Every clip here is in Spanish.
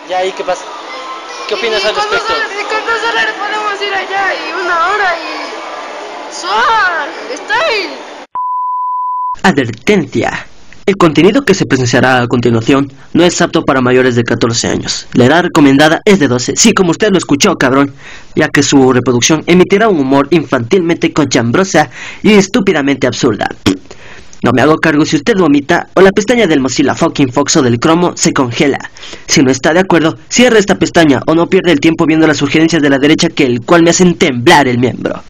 Ya, ¿y qué pasa? ¿Qué opinas al respecto? ¿Y cuántos dólares podemos ir allá? Y 1 hora y... ¡Suar! ¡Style! Advertencia. El contenido que se presenciará a continuación no es apto para mayores de 14 años. La edad recomendada es de 12, sí, como usted lo escuchó, cabrón, ya que su reproducción emitirá un humor infantilmente cochambrosa y estúpidamente absurda. No me hago cargo si usted vomita o la pestaña del Mozilla fucking Fox o del Cromo se congela. Si no está de acuerdo, cierre esta pestaña o no pierda el tiempo viendo las sugerencias de la derecha que el cual me hacen temblar el miembro.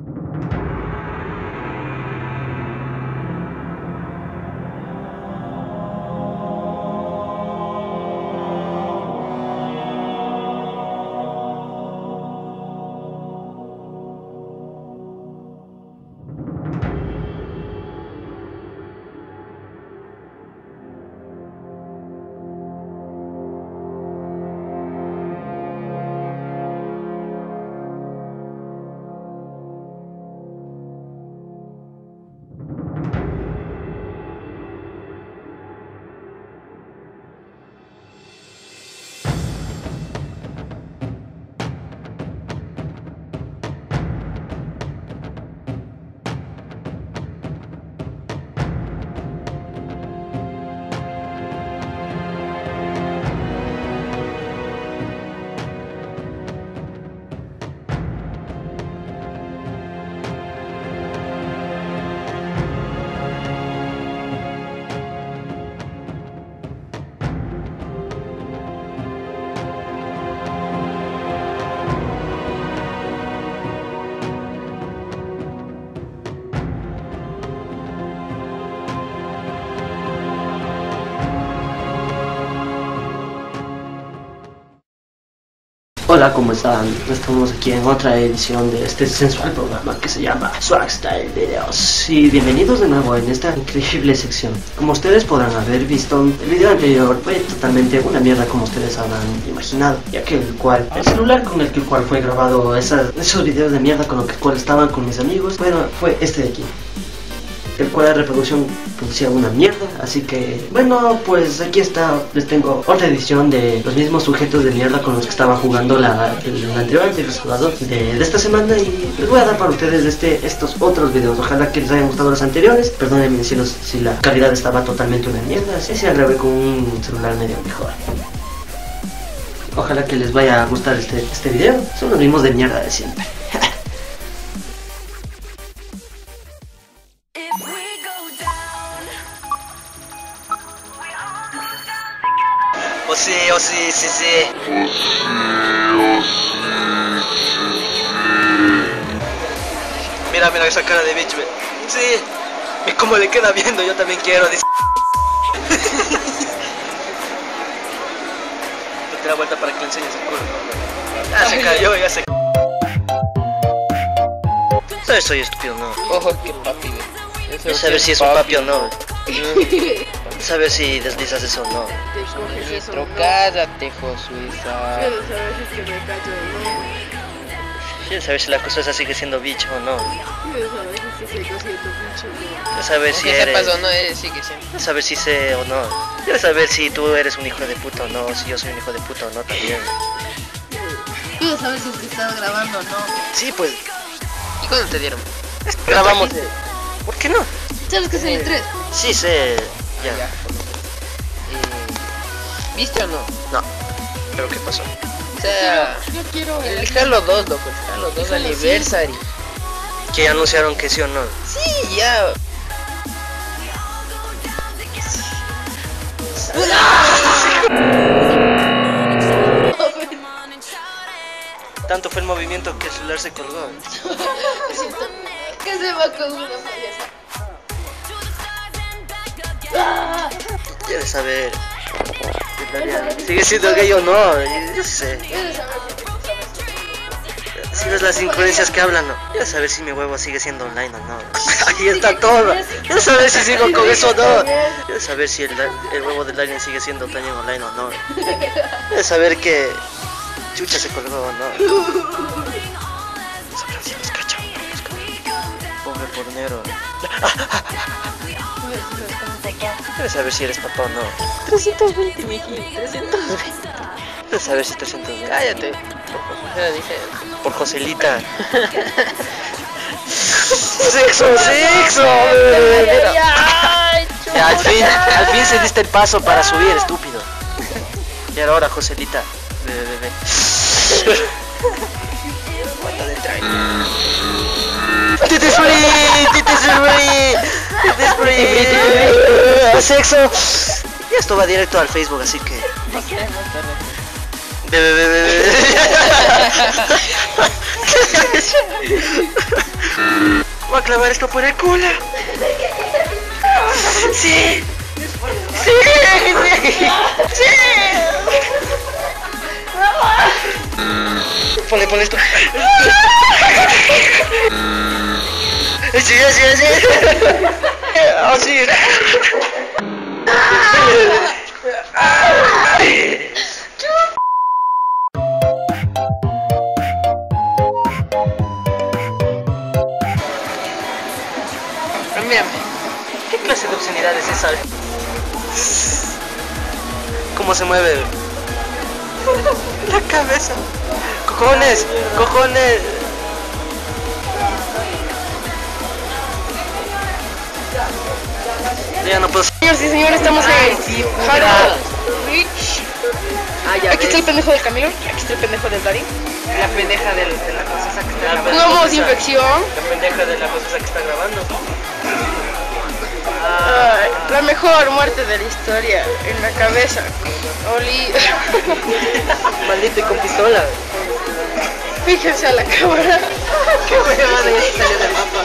Hola, ¿cómo están? Estamos aquí en otra edición de este sensual programa que se llama Swag Style Videos. Y bienvenidos de nuevo en esta increíble sección. Como ustedes podrán haber visto, el video anterior fue totalmente una mierda, como ustedes habrán imaginado, ya que el celular con el cual fue grabado esos videos de mierda con el cual estaban con mis amigos, bueno, fue este de aquí, el cual la reproducción producía una mierda. Así que bueno, pues aquí está, les tengo otra edición de los mismos sujetos de mierda con los que estaba jugando el anterior jugador de esta semana, y les voy a dar para ustedes estos otros videos. Ojalá que les hayan gustado los anteriores. Perdónenme si la calidad estaba totalmente una mierda, así se grabé con un celular medio mejor. Ojalá que les vaya a gustar este video. Son los mismos de mierda de siempre. Oh sí. Mira esa cara de bitch, sí. Y como le queda viendo, yo también quiero, dice. Date la vuelta para que le enseñes el culo. Ya se cayó, ya se... No soy estúpido, no. Ojo, que papi, No saber si es un papi o no. Saber si deslizas eso o no. Te coges eso, Pero ¿no? cállate, Josuisa. Quiero saber si es que me callo o no. Quiero saber si la cosa sigue siendo bicho o no. Quiero saber si es que sigo siendo bicho o no. Quiero saber si Aunque eres... sepas o no, sigue siendo. Quiero saber si sé o no. Quiero saber si tú eres un hijo de puta o no. Si yo soy un hijo de puta o no también. Quiero saber si es que estás grabando o no. Sí, pues ¿Y cuándo te dieron? grabamos. ¿Por qué no? ¿Sabes que es el 3? Sí, sé. Ya. ¿Viste o no? No. ¿Pero qué pasó? O sea, Yo quiero el Halo 2, loco, el Halo 2 Halo Anniversary. Que ya anunciaron que sí o no. Sí, ya. Tanto fue el movimiento que el celular se colgó. ¿Qué se va con una payasa? ¿Quieres saber? ¿Sigue siendo gay o no? Yo sé. ¿Quieres saber Si ves las incongruencias que hablan, no. Quiero saber si mi huevo sigue siendo online o no. Ahí está todo. Quiero saber si sigo con eso o no. Quiero saber si el huevo del alien sigue siendo también online o no. Quiero saber que Chucha se colgó o no. Sabrán si los cachó. Pobre pornero. Quiero saber si eres papá o no. 320, miji, 320. Quiero saber si 300 días. Cállate. Por dice. Por Joselita. Sexo, sexo. Ya, al fin se diste el paso para subir, estúpido. Y ahora, Joselita. Ve. Tite free. Sexo. Y esto va directo al Facebook, así que. Ve. Voy a clavar esto por el culo. Sí. Ponle esto. Sí. Así. Cámbiame. ¿Qué clase de obscenidad es esa? ¿Cómo se mueve? La cabeza. Cojones. Ya no puedo. Señores y señores, estamos en Haro Beach. Ya Aquí está el pendejo del Camilo, aquí está el pendejo del Dari. La pendeja de la cosa esa que está grabando. Jugamos infección. La pendeja de la cosa que está grabando. Ay, la mejor muerte de la historia en la cabeza. Oli. Maldito y con pistola. Fíjense a la cámara. Qué huevada, ya se salió del mapa.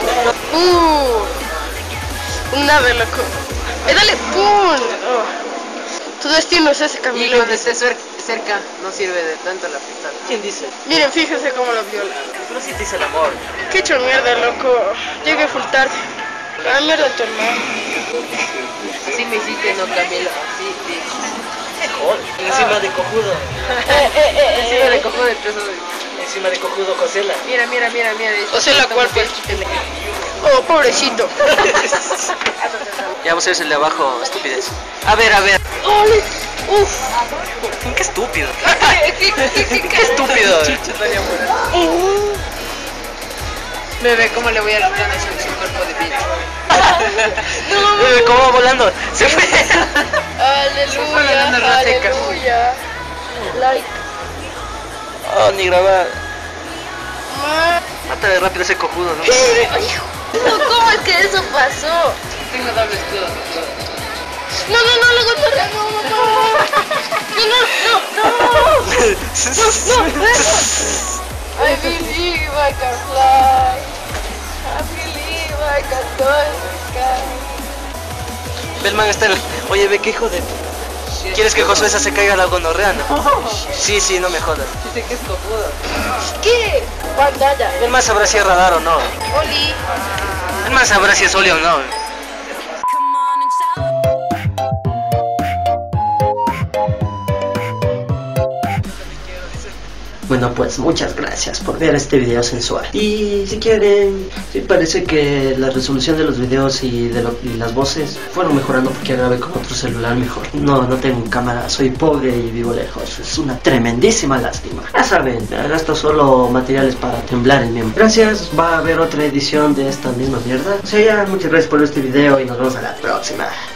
Un ave, loco. Dale, ¡pum! Oh. Tu destino es ese, Y Camilo. cuando esté cerca, no sirve de tanto la pistola. ¿Quién dice? Miren, fíjense cómo lo viola. Pero si te dice el amor. Qué hecho mierda, loco. Llegué full tarde. Ah, mierda, tu hermano. Sí me hiciste, no Camilo. Sí. Joder. Encima de cojudo. Encima le cojo del peso de... Encima de cojudo, Josela. Mira. O sea, la cual pues. Oh, pobrecito. Ya vamos a ver el de abajo, estupidez. A ver. Oli. Uf. Qué estúpido. Qué estúpido. Bebé, ¿cómo le voy a quitar eso en su cuerpo de bicho? ¿Cómo va volando? Se fue. Aleluya. Like. Oh, ni grabar. Ma. Mátale rápido ese cojudo, ¿no? ¿Cómo es que eso pasó? Tengo doble escudo. No, luego no. I believe I can fly. I believe I can touch the sky. Belman está el... Oye, ve, qué hijo de... ¿Quieres que Josué se caiga la gonorrea, no? Sí, no me jodas. Dice que es cojudo. ¿Qué? Pantalla. El más sabrá si es radar o no. Oli. El más sabrá si es Oli o no. Bueno, pues muchas gracias por ver este video sensual. Y si quieren, sí parece que la resolución de los videos y las voces fueron mejorando porque grabé con otro celular mejor. No tengo cámara, soy pobre y vivo lejos. Es una tremendísima lástima. Ya saben, gasto solo materiales para temblar el miembro. Gracias, va a haber otra edición de esta misma mierda. O sea, ya, muchas gracias por este video y nos vemos a la próxima.